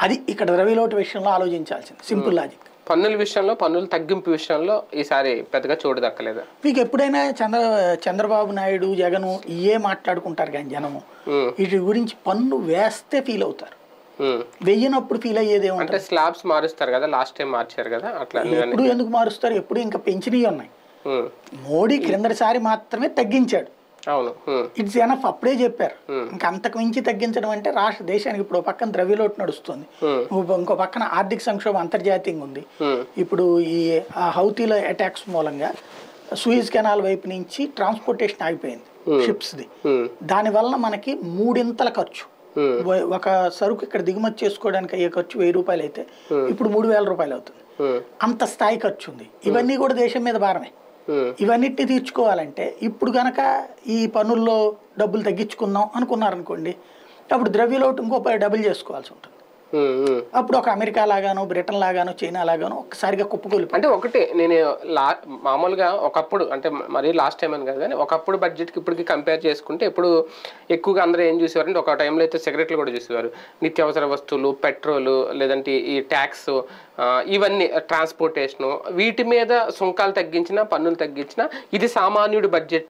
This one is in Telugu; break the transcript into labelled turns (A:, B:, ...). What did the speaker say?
A: అది ఇక్కడ ద్రవ్యలోటు విషయంలో ఆలోచించాల్సింది సింపుల్ లాజిక్.
B: పన్నుల విషయంలో, పన్నుల తగ్గింపు విషయంలో ఈసారి పెద్దగా చోటు దక్కలేదు.
A: మీకు ఎప్పుడైనా చంద్రబాబు నాయుడు జగను ఇయే మాట్లాడుకుంటారు కానీ జనము వీటి గురించి పన్ను వేస్తే ఫీల్ అవుతారు, వెయ్యినప్పుడు ఫీల్ అయ్యేదేమో.
B: అంటే స్లాబ్స్ మారుస్తారు కదా, లాస్ట్ టైం మార్చారు కదా, అట్లా
A: ఎప్పుడు ఎందుకు మారుస్తారు? ఎప్పుడు ఇంకా పెంచినవి ఉన్నాయి. మోడీ క్రిందటిసారి మాత్రమే తగ్గించాడు.
B: అవును,
A: ఇట్స్ ఎనఫ్ అప్పుడే చెప్పారు. ఇంకా అంతకు మించి తగ్గించడం అంటే రాష్ట్ర దేశానికి ఇప్పుడు పక్కన ద్రవ్యలోటు నడుస్తుంది, ఇంకో పక్కన ఆర్థిక సంక్షోభం అంతర్జాతీయంగా ఉంది. ఇప్పుడు ఈ హౌతీలో అటాక్స్ మూలంగా సూయిజ్ కెనాల్ వైపు నుంచి ట్రాన్స్పోర్టేషన్ ఆగిపోయింది షిప్స్ది. దానివల్ల మనకి 3 ఖర్చు. ఒక సరుకు ఇక్కడ దిగుమతి చేసుకోవడానికి అయ్యే ఖర్చు 1000 రూపాయలు అయితే ఇప్పుడు 3000 రూపాయలు అవుతుంది. అంత స్థాయి ఖర్చు ఉంది. ఇవన్నీ కూడా దేశం మీద భారమే. ఇవన్నిటిని తీర్చుకోవాలంటే ఇప్పుడు గనక ఈ పన్నుల్లో డబ్బులు తగ్గించుకుందాం అనుకున్నారనుకోండి, అప్పుడు ద్రవ్యలోటు ఇంకో డబుల్ చేసుకోవాల్సి ఉంటుంది. అప్పుడు ఒక అమెరికా లాగానో, బ్రిటన్ లాగానో, చైనా లాగానో ఒక్కసారిగా కుప్పకూలి.
B: అంటే ఒకటి నేను మామూలుగా ఒకప్పుడు, అంటే మరీ లాస్ట్ టైం అని కాదు కానీ ఒకప్పుడు బడ్జెట్కి ఇప్పటికి కంపేర్ చేసుకుంటే ఇప్పుడు ఎక్కువగా అందరూ ఏం చూసేవారు అంటే, ఒక టైంలో అయితే సిగరెట్లు కూడా చూసేవారు, నిత్యావసర వస్తువులు, పెట్రోలు, లేదంటే ఈ ట్యాక్స్, ఇవన్నీ ట్రాన్స్పోర్టేషను, వీటి మీద సుంకాలు తగ్గించినా, పన్నులు తగ్గించినా ఇది సామాన్యుడి బడ్జెట్